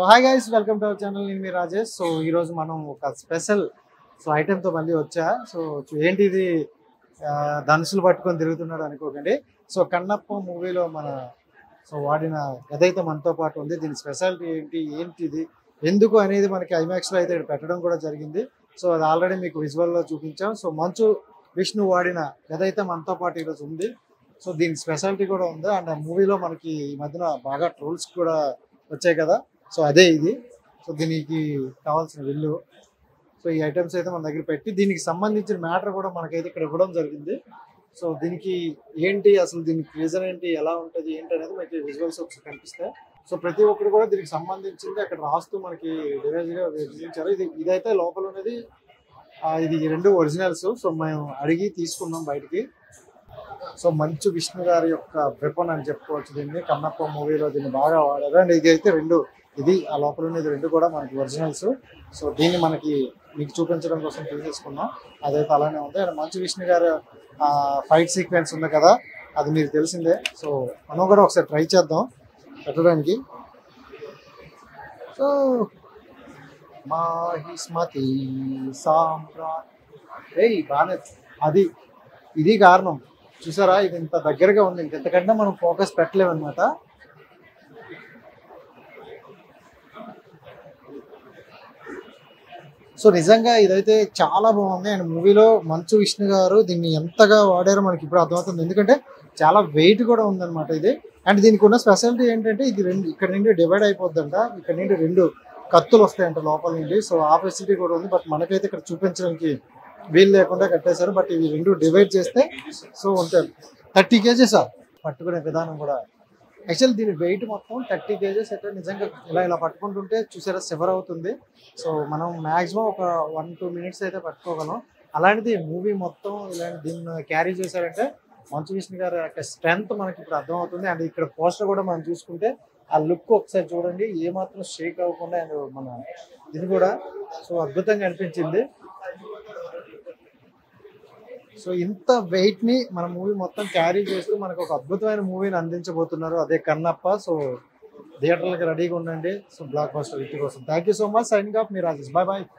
Hi guys, welcome to our channel. నేను మీ Rajesh. So ఈరోజు మనం ఒక స్పెషల్ ఐటెంతో మళ్ళీ వచ్చా. సో ఏంటిది, ధనుసులు పట్టుకొని తిరుగుతున్నాడు అనుకోకండి. సో కన్నప్ప మూవీలో మన వాడిన ఏదైతే మనతో పాటు ఉంది, దీని స్పెషాలిటీ ఏంటిది ఎందుకు అనేది మనకి ఐమాక్స్లో అయితే పెట్టడం కూడా జరిగింది. సో అది ఆల్రెడీ మీకు విజువల్లో చూపించాం. సో మంచు విష్ణు వాడిన ఏదైతే మనతో పాటు ఈరోజు ఉంది. సో దీని స్పెషాలిటీ కూడా ఉంది. అండ్ ఆ మూవీలో మనకి ఈ మధ్యన బాగా ట్రోల్స్ కూడా వచ్చాయి కదా. సో అదే ఇది. సో దీనికి కావాల్సిన విల్లు. సో ఈ ఐటమ్స్ అయితే మన దగ్గర పెట్టి దీనికి సంబంధించిన మ్యాటర్ కూడా మనకైతే ఇక్కడ ఇవ్వడం జరిగింది. సో దీనికి ఏంటి, అసలు దీనికి రీజన్ ఏంటి, ఎలా ఉంటుంది ఏంటి అనేది మనకి విజువల్స్ ఒకసారి కనిపిస్తాయి. సో ప్రతి ఒక్కరు కూడా దీనికి సంబంధించింది అక్కడ రాస్తూ మనకి డివైజ్గా విభజించారు. ఇదైతే లోపల ఉన్నది ఇది రెండు ఒరిజినల్స్. సో మేము అడిగి తీసుకున్నాం బయటికి. సో మంచు విష్ణు గారి యొక్క వెపన్ అని చెప్పుకోవచ్చు దీన్ని. కన్నప్ప మూవీలో దీన్ని బాగా వాడారు. అండ్ ఇది అయితే ఇది ఆ లోపల ఉన్నది రెండు కూడా మనకి ఒరిజినల్స్. సో దీన్ని మీకు చూపించడం కోసం తీసేసుకున్నాం. అదైతే అలానే ఉంది. అండ్ మంచు విష్ణు గారు ఫైట్ సీక్వెన్స్ ఉంది కదా, అది మీకు తెలిసిందే. సో మనం కూడా ఒకసారి ట్రై చేద్దాం పెట్టడానికి. సో మాహిస్మతి సామ్రాట్ బాగానే ఇది కారణం. చూసారా, ఇది ఇంత దగ్గరగా ఉంది. ఇంకెంతకంటే మనం ఫోకస్ పెట్టలేమన్నమాట. సో నిజంగా ఇదైతే చాలా బాగుంది. అండ్ మూవీలో మంచు విష్ణు గారు దీన్ని ఎంతగా వాడారో మనకి ఇప్పుడు అర్థమవుతుంది. ఎందుకంటే చాలా వెయిట్ కూడా ఉందన్నమాట ఇది. అండ్ దీనికి ఉన్న స్పెషాలిటీ ఏంటంటే ఇది ఇక్కడ నుండి డివైడ్ అయిపోద్దంట. ఇక్కడ నుండి రెండు కత్తులు వస్తాయంట లోపల నుండి. సో ఆ ఫెసిలిటీ కూడా ఉంది. బట్ మనకైతే ఇక్కడ చూపించడానికి వీలు లేకుండా కట్టేశారు. బట్ ఇవి రెండు డివైడ్ చేస్తే సో ఉంటాయి. 30 kgs పట్టుకునే విధానం కూడా. యాక్చువల్లీ దీని వెయిట్ మొత్తం 30 kgs అయితే నిజంగా ఇలా పట్టుకుంటుంటే చూసారా సివర్ అవుతుంది. సో మనం మ్యాక్సిమం ఒక 1-2 minutes అయితే పట్టుకోగలం. అలాంటిది మూవీ మొత్తం ఇలాంటి దీన్ని క్యారీ చేశారంటే మంచు విష్ణు గారి యొక్క స్ట్రెంగ్త్ మనకి ఇప్పుడు అర్థమవుతుంది. అండ్ ఇక్కడ పోస్టర్ కూడా మనం చూసుకుంటే ఆ లుక్ ఒకసారి చూడండి, ఏమాత్రం షేక్ అవ్వకుండా. అండ్ మన ఇది కూడా సో అద్భుతంగా అనిపించింది. సో ఇంత వెయిట్ ని మన మూవీ మొత్తం క్యారీ చేస్తూ మనకు ఒక అద్భుతమైన మూవీని అందించబోతున్నారు, అదే కన్నప్ప. సో థియేటర్లకు రెడీగా ఉండండి. సో బ్లాక్ బస్టర్ హిట్ కోసం. Thank you so much. Signing off మీ రాజేష్. Bye bye.